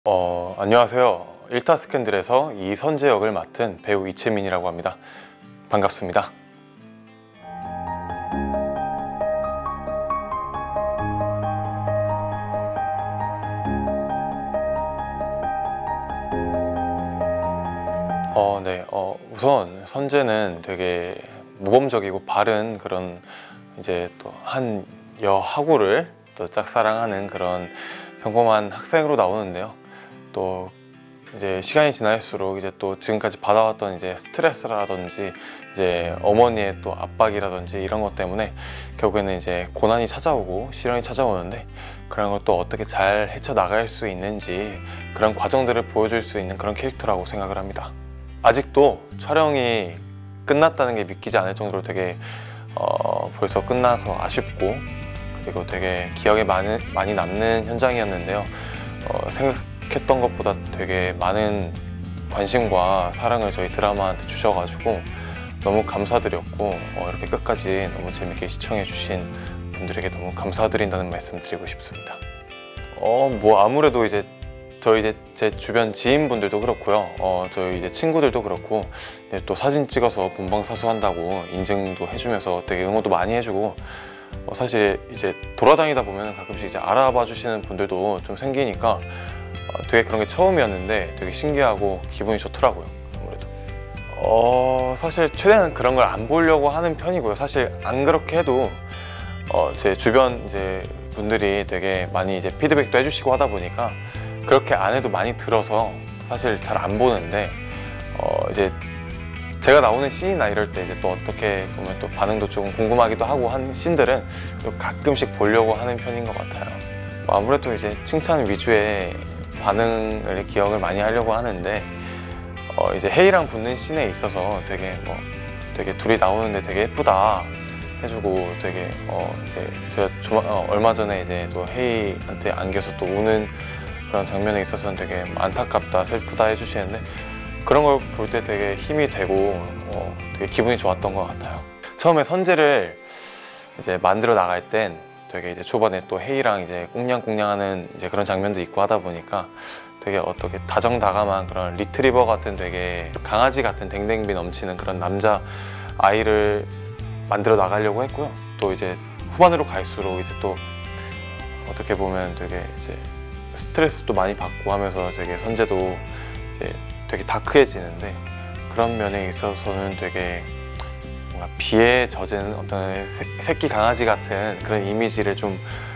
안녕하세요. 1타 스캔들에서 이선재 역을 맡은 배우 이채민이라고 합니다. 반갑습니다. 우선 선재는 되게 모범적이고 바른 그런 이제 또 한 여하구를 또 짝사랑하는 그런 평범한 학생으로 나오는데요. 또 이제 시간이 지날수록 이제 또 지금까지 받아왔던 이제 스트레스라든지 이제 어머니의 또 압박이라든지 이런 것 때문에 결국에는 이제 고난이 찾아오고 시련이 찾아오는데 그런 걸 또 어떻게 잘 헤쳐나갈 수 있는지 그런 과정들을 보여줄 수 있는 그런 캐릭터라고 생각을 합니다. 아직도 촬영이 끝났다는 게 믿기지 않을 정도로 되게 벌써 끝나서 아쉽고 그리고 되게 기억에 많이 남는 현장이었는데요. 생각했던 것보다 되게 많은 관심과 사랑을 저희 드라마한테 주셔가지고 너무 감사드렸고 이렇게 끝까지 너무 재밌게 시청해 주신 분들에게 너무 감사드린다는 말씀 드리고 싶습니다. 아무래도 이제 제 주변 지인분들도 그렇고요. 저희 이제 친구들도 그렇고 또 사진 찍어서 본방사수한다고 인증도 해주면서 되게 응원도 많이 해주고 사실 이제 돌아다니다 보면 가끔씩 이제 알아봐 주시는 분들도 좀 생기니까 되게 그런 게 처음이었는데 되게 신기하고 기분이 좋더라고요. 아무래도 사실 최대한 그런 걸 안 보려고 하는 편이고요. 사실 안 그렇게 해도 제 주변 이제 분들이 되게 많이 이제 피드백도 해주시고 하다 보니까 그렇게 안 해도 많이 들어서 사실 잘 안 보는데 이제 제가 나오는 씬이나 이럴 때 이제 또 어떻게 보면 또 반응도 조금 궁금하기도 하고 한 씬들은 또 가끔씩 보려고 하는 편인 것 같아요. 아무래도 이제 칭찬 위주의 반응을 기억을 많이 하려고 하는데 이제 헤이랑 붙는 씬에 있어서 되게 되게 둘이 나오는데 되게 예쁘다 해주고 되게 이제 제가 얼마 전에 이제 또 헤이한테 안겨서 또 우는 그런 장면에 있어서는 되게 안타깝다 슬프다 해주시는데 그런 걸 볼 때 되게 힘이 되고 되게 기분이 좋았던 것 같아요. 처음에 선재를 이제 만들어 나갈 땐 되게 이제 초반에 또 헤이랑 이제 꽁냥꽁냥하는 이제 그런 장면도 있고 하다 보니까 되게 어떻게 다정다감한 그런 리트리버 같은 되게 강아지 같은 댕댕비 넘치는 그런 남자 아이를 만들어 나가려고 했고요. 또 이제 후반으로 갈수록 이제 또 어떻게 보면 되게 이제 스트레스도 많이 받고 하면서 되게 선재도 이제 되게 다크해지는데 그런 면에 있어서는 되게 뭔가 비에 젖은 어떤 새끼 강아지 같은 그런 이미지를 좀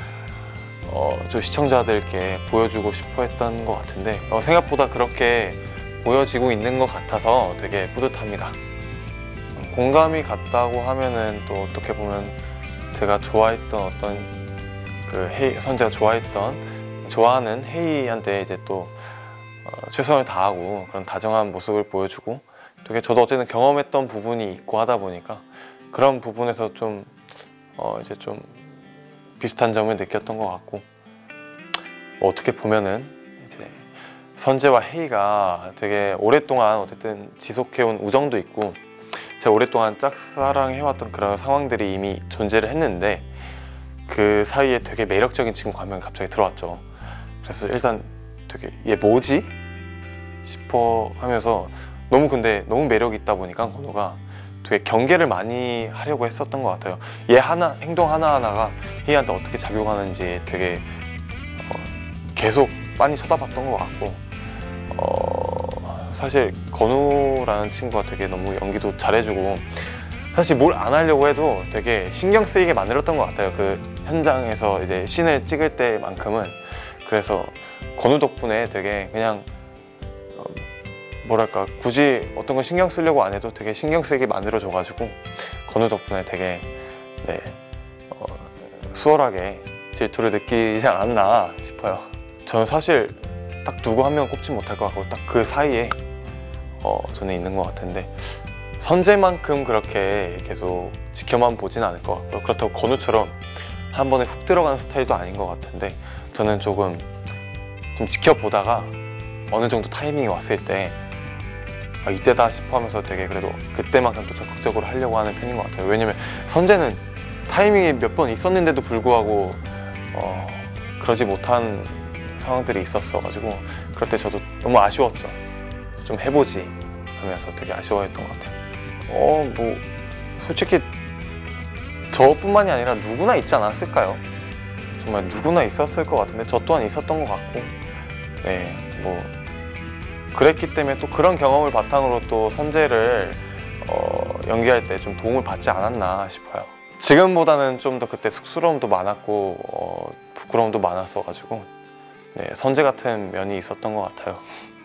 시청자들께 보여주고 싶어 했던 것 같은데 생각보다 그렇게 보여지고 있는 것 같아서 되게 뿌듯합니다. 공감이 갔다고 하면은 또 어떻게 보면 제가 좋아했던 선재가 좋아하는 헤이한테 이제 또 최선을 다하고 그런 다정한 모습을 보여주고 되게 저도 어쨌든 경험했던 부분이 있고 하다 보니까 그런 부분에서 좀 이제 좀 비슷한 점을 느꼈던 것 같고 어떻게 보면은 이제 선재와 헤이가 되게 오랫동안 어쨌든 지속해온 우정도 있고 제가 오랫동안 짝사랑해왔던 그런 상황들이 이미 존재를 했는데 그 사이에 되게 매력적인 친구가 한 명이 갑자기 들어왔죠. 그래서 일단 되게 얘 뭐지? 싶어 하면서 근데 너무 매력이 있다 보니까 건우가 되게 경계를 많이 하려고 했었던 것 같아요. 얘 행동 하나하나가 헤이한테 어떻게 작용하는지 되게 계속 많이 쳐다봤던 것 같고 사실 건우라는 친구가 되게 너무 연기도 잘해주고 사실 뭘 안 하려고 해도 되게 신경 쓰이게 만들었던 것 같아요. 그 현장에서 이제 씬을 찍을 때만큼은. 그래서 건우 덕분에 되게 그냥 뭐랄까 굳이 어떤 걸 신경 쓰려고 안 해도 되게 신경 쓰이게 만들어줘가지고 건우 덕분에 되게 수월하게 질투를 느끼지 않았나 싶어요. 저는 사실 딱 누구 한 명 꼽지 못할 것 같고 딱 그 사이에 저는 있는 것 같은데 선재만큼 그렇게 계속 지켜만 보진 않을 것 같고요. 그렇다고 건우처럼 한 번에 훅 들어가는 스타일도 아닌 것 같은데 저는 좀 지켜보다가 어느 정도 타이밍이 왔을 때 이때다 싶어 하면서 되게 그래도 그때만큼 또 적극적으로 하려고 하는 편인 것 같아요. 왜냐면 선재는 타이밍이 몇 번 있었는데도 불구하고 그러지 못한 상황들이 있었어가지고 그럴 때 저도 너무 아쉬웠죠. 좀 해보지 하면서 되게 아쉬워했던 것 같아요. 뭐 솔직히 저뿐만이 아니라 누구나 있지 않았을까요? 정말 누구나 있었을 것 같은데 저 또한 있었던 것 같고, 네, 뭐 그랬기 때문에 또 그런 경험을 바탕으로 또 선재를 연기할 때 좀 도움을 받지 않았나 싶어요. 지금보다는 좀 더 그때 쑥스러움도 많았고 부끄러움도 많았어가지고, 네, 선재 같은 면이 있었던 것 같아요.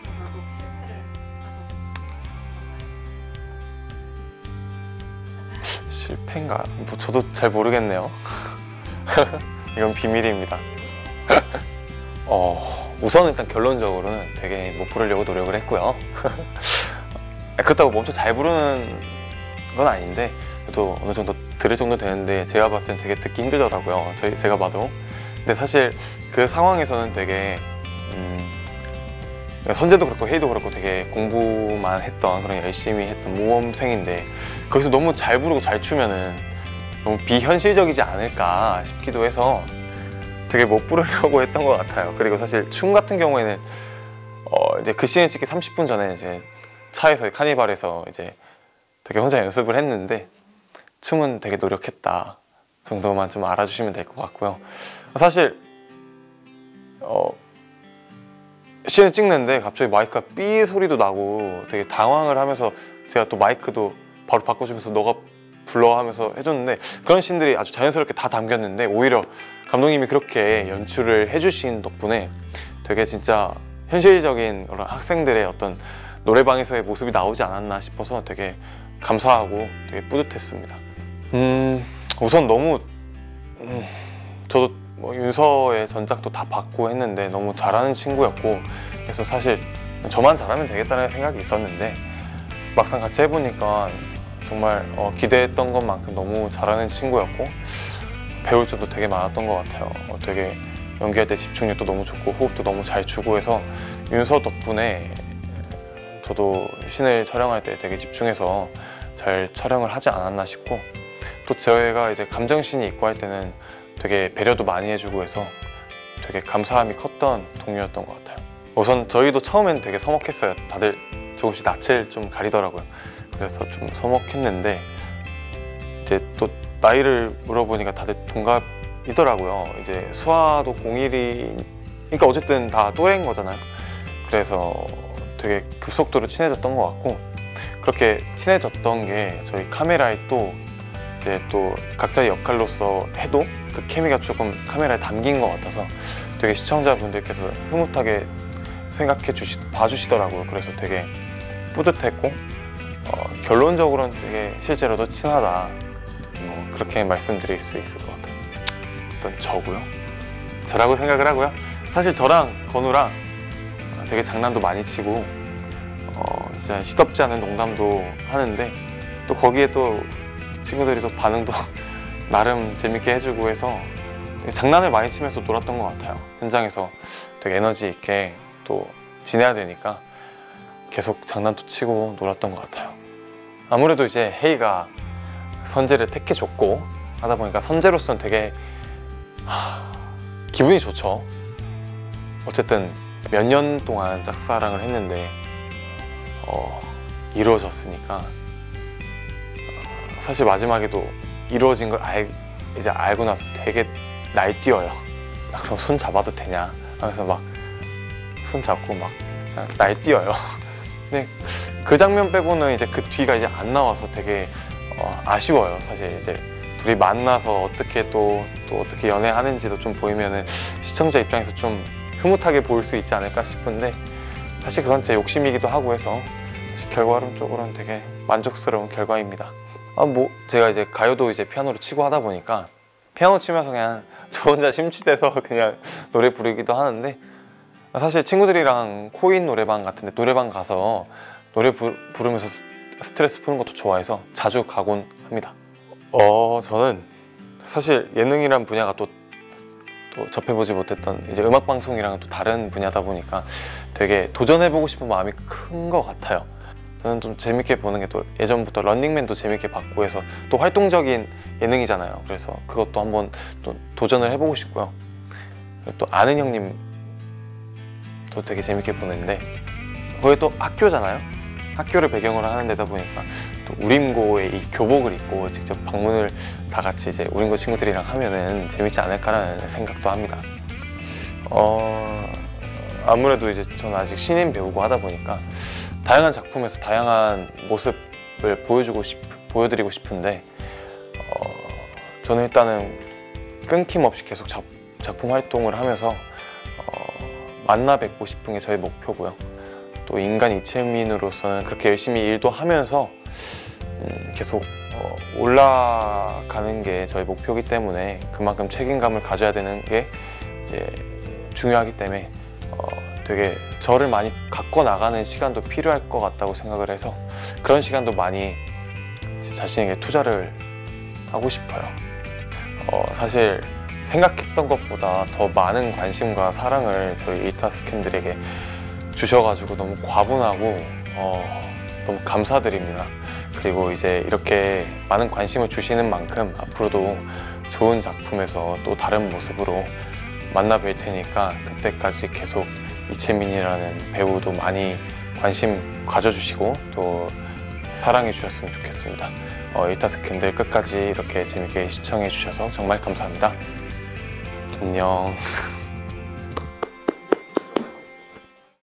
실패인가? 뭐 저도 잘 모르겠네요. 이건 비밀입니다. 우선 일단 결론적으로는 되게 못 부르려고 노력을 했고요. 그렇다고 멈춰 잘 부르는 건 아닌데 그래도 어느 정도 들을 정도 되는데 제가 봤을 땐 되게 듣기 힘들더라고요. 제가 봐도. 근데 사실 그 상황에서는 되게 선재도 그렇고 혜이도 그렇고 되게 공부만 했던 그런 열심히 했던 모범생인데 거기서 너무 잘 부르고 잘 추면은 너무 비현실적이지 않을까 싶기도 해서 되게 못 부르려고 했던 것 같아요. 그리고 사실 춤 같은 경우에는 이제 그 씬을 찍기 30분 전에 이제 차에서 카니발에서 이제 되게 혼자 연습을 했는데 춤은 되게 노력했다 정도만 좀 알아주시면 될 것 같고요. 사실 씬을 찍는데 갑자기 마이크가 삐 소리도 나고 되게 당황을 하면서 제가 또 마이크도 바로 바꿔주면서 너가 불러 하면서 해줬는데 그런 씬들이 아주 자연스럽게 다 담겼는데 오히려 감독님이 그렇게 연출을 해주신 덕분에 되게 진짜 현실적인 그런 학생들의 어떤 노래방에서의 모습이 나오지 않았나 싶어서 되게 감사하고 되게 뿌듯했습니다. 우선 너무 저도 뭐 윤서의 전작도 다 봤고 했는데 너무 잘하는 친구였고 그래서 사실 저만 잘하면 되겠다는 생각이 있었는데 막상 같이 해보니까 정말 기대했던 것만큼 너무 잘하는 친구였고 배울 점도 되게 많았던 것 같아요. 되게 연기할 때 집중력도 너무 좋고 호흡도 너무 잘 주고 해서 윤서 덕분에 저도 신을 촬영할 때 되게 집중해서 잘 촬영을 하지 않았나 싶고 또 저희가 이제 감정신이 있고 할 때는 되게 배려도 많이 해주고 해서 되게 감사함이 컸던 동료였던 것 같아요. 우선 저희도 처음엔 되게 서먹했어요. 다들 조금씩 낯을 좀 가리더라고요. 그래서 좀 서먹했는데 이제 또 나이를 물어보니까 다들 동갑이더라고요. 이제 수아도 01이니까 어쨌든 다 또래인 거잖아요. 그래서 되게 급속도로 친해졌던 것 같고 그렇게 친해졌던 게 저희 카메라에 또 이제 또 각자의 역할로서 해도 그 케미가 조금 카메라에 담긴 것 같아서 되게 시청자분들께서 흐뭇하게 봐주시더라고요. 그래서 되게 뿌듯했고 결론적으로는 되게 실제로도 친하다 그렇게 말씀드릴 수 있을 것 같아요. 일단 저라고 생각을 하고요. 사실 저랑 건우랑 되게 장난도 많이 치고 진짜 시덥지 않은 농담도 하는데 또 거기에 또 친구들이 또 반응도 나름 재밌게 해주고 해서 되게 장난을 많이 치면서 놀았던 것 같아요. 현장에서 되게 에너지 있게 또 지내야 되니까 계속 장난도 치고 놀았던 것 같아요. 아무래도 이제 혜이가 선재를 택해줬고 하다 보니까 선재로서는 되게 기분이 좋죠. 어쨌든 몇 년 동안 짝사랑을 했는데 이루어졌으니까 사실 마지막에도 이루어진 걸 이제 알고 나서 되게 날뛰어요. 그럼 손 잡아도 되냐 하면서 막 손 잡고 막 날뛰어요. 근데 그 장면 빼고는 이제 그 뒤가 이제 안 나와서 되게 아쉬워요. 사실 이제 둘이 만나서 어떻게 또 어떻게 연애하는지도 좀 보이면은 시청자 입장에서 좀 흐뭇하게 보일 수 있지 않을까 싶은데 사실 그건 제 욕심이기도 하고 해서 결과론적으로는 되게 만족스러운 결과입니다. 뭐 제가 이제 가요도 이제 피아노를 치고 하다 보니까 피아노 치면서 그냥 저 혼자 심취돼서 그냥 노래 부르기도 하는데 사실 친구들이랑 코인 노래방 같은데 노래방 가서 노래 부르면서 스트레스 푸는 것도 좋아해서 자주 가곤 합니다. 저는 사실 예능이란 분야가 또 접해보지 못했던 이제 음악방송이랑은 또 다른 분야다 보니까 되게 도전해보고 싶은 마음이 큰 것 같아요. 저는 좀 재밌게 보는 게 또 예전부터 런닝맨도 재밌게 봤고 해서 또 활동적인 예능이잖아요. 그래서 그것도 한번 또 도전을 해보고 싶고요. 또 아는 형님 또 되게 재밌게 보는데, 거기 또 학교잖아요. 학교를 배경으로 하는 데다 보니까 또 우림고의 이 교복을 입고 직접 방문을 다 같이 이제 우림고 친구들이랑 하면은 재밌지 않을까라는 생각도 합니다. 아무래도 이제 저는 아직 신인 배우고 하다 보니까 다양한 작품에서 다양한 모습을 보여드리고 싶은데, 저는 일단은 끊김없이 계속 작품 활동을 하면서 만나 뵙고 싶은 게 저희 목표고요. 또 인간 이채민으로서는 그렇게 열심히 일도 하면서 계속 올라가는 게 저희 목표이기 때문에 그만큼 책임감을 가져야 되는 게 이제 중요하기 때문에 되게 저를 많이 갖고 나가는 시간도 필요할 것 같다고 생각을 해서 그런 시간도 많이 제 자신에게 투자를 하고 싶어요. 사실 생각했던 것보다 더 많은 관심과 사랑을 저희 이타스캔들에게 주셔가지고 너무 과분하고 너무 감사드립니다. 그리고 이제 이렇게 많은 관심을 주시는 만큼 앞으로도 좋은 작품에서 또 다른 모습으로 만나 뵐 테니까 그때까지 계속 이채민이라는 배우도 많이 관심 가져주시고 또 사랑해 주셨으면 좋겠습니다. 이타스캔들 끝까지 이렇게 재밌게 시청해 주셔서 정말 감사합니다. 안녕.